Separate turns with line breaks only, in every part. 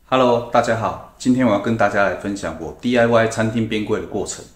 Hello， 大家好，今天我要跟大家来分享我 DIY 餐厅边柜的过程。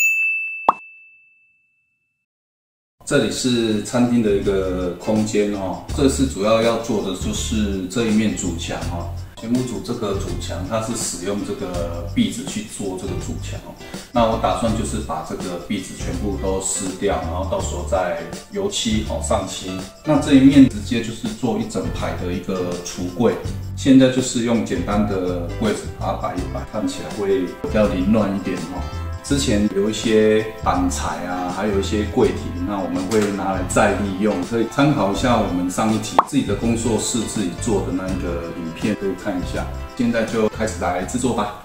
这里是餐厅的一个空间哦，这次主要要做的就是这一面主墙哦。前屋主这个主墙，它是使用这个壁纸去做这个主墙哦。那我打算就是把这个壁纸全部都撕掉，然后到时候再油漆上漆。那这一面直接就是做一整排的一个橱柜。现在就是用简单的柜子把它摆一摆，看起来会比较凌乱一点哦。之前有一些板材啊，还有一些柜体，那我们会拿来再利用，可以参考一下我们上一集自己的工作室自己做的那一个影片，可以看一下。现在就开始来制作吧。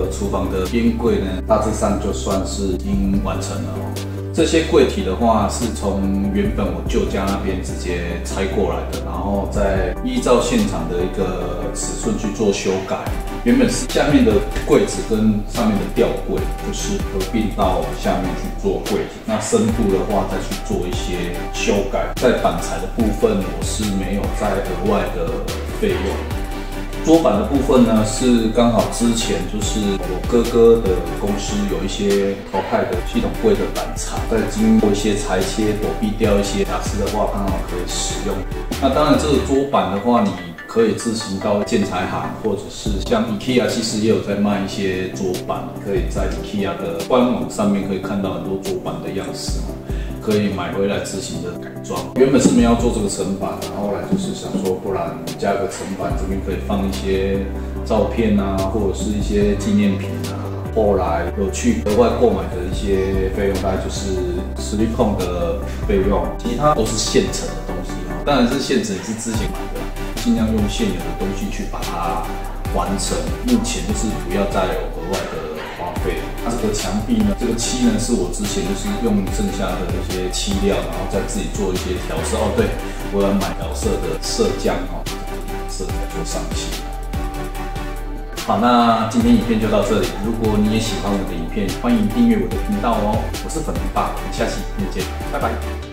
厨房的边柜呢，大致上就算是已经完成了哦。这些柜体的话，是从原本我旧家那边直接拆过来的，然后再依照现场的一个尺寸去做修改。原本是下面的柜子跟上面的吊柜，就是合并到下面去做柜体。那深度的话，再去做一些修改。在板材的部分，我是没有再额外的费用。桌板的部分呢，是刚好之前就是我哥哥的公司有一些淘汰的系统柜的板材，再经过一些裁切，躲避掉一些瑕疵的话，刚好可以使用。那当然，这个桌板的话，你可以自行到建材行，或者是像 IKEA 其实也有在卖一些桌板，可以在 IKEA 的官网上面可以看到很多桌板的样式。可以买回来自行的改装。原本是没有要做这个层板，然后后来就是想说，不然加个层板，这边可以放一些照片啊，或者是一些纪念品啊。后来有去额外购买的一些费用，大概就是silicone的费用，其他都是现成的东西啊。当然是现成也是之前买的，尽量用现有的东西去把它完成。目前就是不要再有额外的花费。它这个墙壁呢，这个漆呢是我之前就是用剩下的一些漆料，然后再自己做一些调色。哦，对，我要买调色的色酱哦，颜色来做上漆。好，那今天影片就到这里。如果你也喜欢我的影片，欢迎订阅我的频道哦。我是粉红爸，我们下期影片见，拜拜。